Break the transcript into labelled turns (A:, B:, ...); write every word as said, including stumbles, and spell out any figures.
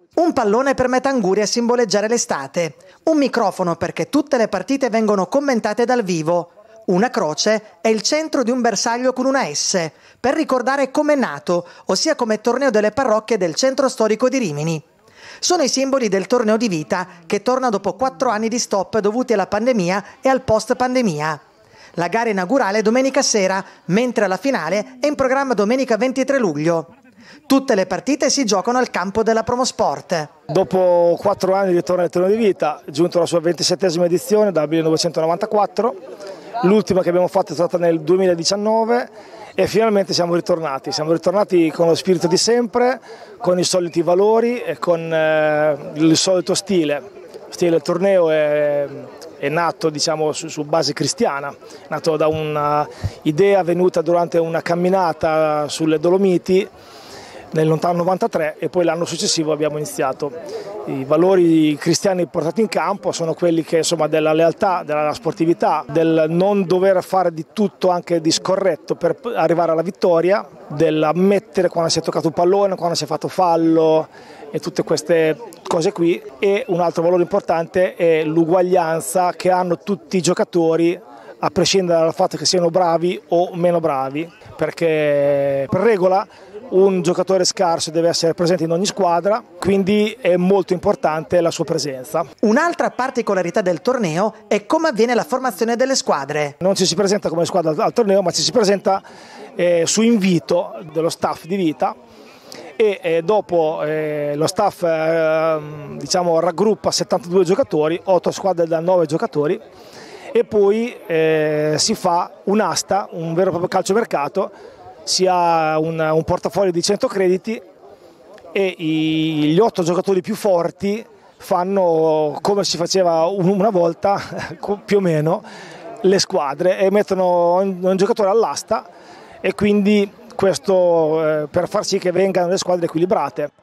A: Un pallone per Metanguri a simboleggiare l'estate, un microfono perché tutte le partite vengono commentate dal vivo, una croce è il centro di un bersaglio con una S, per ricordare com'è nato, ossia come torneo delle parrocchie del centro storico di Rimini. Sono i simboli del torneo di vita che torna dopo quattro anni di stop dovuti alla pandemia e al post-pandemia. La gara inaugurale domenica sera, mentre la finale è in programma domenica ventitré luglio. Tutte le partite si giocano al campo della Promosport.
B: Dopo quattro anni di ritorno al torneo di vita, è giunto alla sua ventisettesima edizione dal millenovecentonovantaquattro, l'ultima che abbiamo fatto è stata nel duemiladiciannove e finalmente siamo ritornati. Siamo ritornati con lo spirito di sempre, con i soliti valori e con eh, il solito stile. Lo stile del torneo è, è nato diciamo, su, su base cristiana, è nato da un'idea venuta durante una camminata sulle Dolomiti nel lontano novantatré e poi l'anno successivo abbiamo iniziato. I valori cristiani portati in campo sono quelli che, insomma, della lealtà, della sportività, del non dover fare di tutto anche di scorretto per arrivare alla vittoria, dell'ammettere quando si è toccato un pallone, quando si è fatto fallo e tutte queste cose qui. E un altro valore importante è l'uguaglianza che hanno tutti i giocatori a prescindere dal fatto che siano bravi o meno bravi, perché per regola un giocatore scarso deve essere presente in ogni squadra, quindi è molto importante la sua presenza.
A: Un'altra particolarità del torneo è come avviene la formazione delle squadre.
B: Non ci si presenta come squadra al torneo, ma ci si presenta eh, su invito dello staff di vita e eh, dopo eh, lo staff eh, diciamo, raggruppa settantadue giocatori, otto squadre da nove giocatori e poi eh, si fa un'asta, un vero e proprio calciomercato. Si ha un, un portafoglio di cento crediti e i, gli otto giocatori più forti fanno come si faceva una volta, più o meno, le squadre e mettono un giocatore all'asta e quindi questo eh, per far sì che vengano le squadre equilibrate.